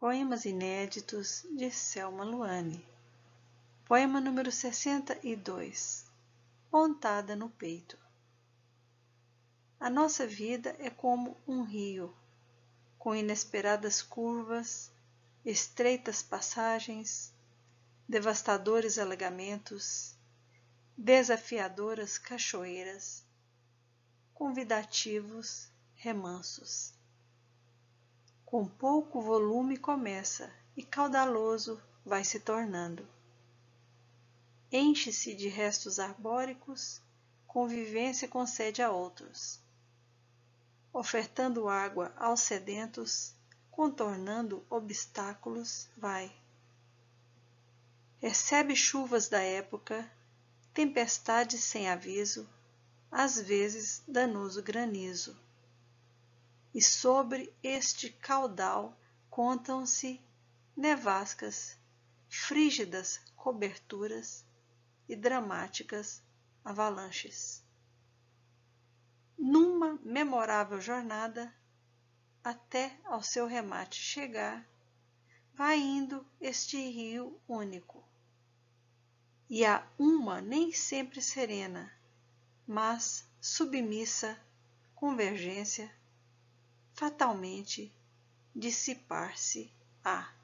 Poemas inéditos de Selma Luane. Poema número 62. Pontada no peito. A nossa vida é como um rio, com inesperadas curvas, estreitas passagens, devastadores alagamentos, desafiadoras cachoeiras, convidativos remansos. Com pouco volume começa e caudaloso vai se tornando. Enche-se de restos arbóricos, convivência concede a outros, ofertando água aos sedentos, contornando obstáculos, vai. Recebe chuvas da época, tempestades sem aviso, às vezes danoso granizo. E sobre este caudal contam-se nevascas, frígidas coberturas e dramáticas avalanches. Numa memorável jornada, até ao seu remate chegar, vai indo este rio único. E há uma nem sempre serena, mas submissa convergência, fatalmente dissipar-se-á.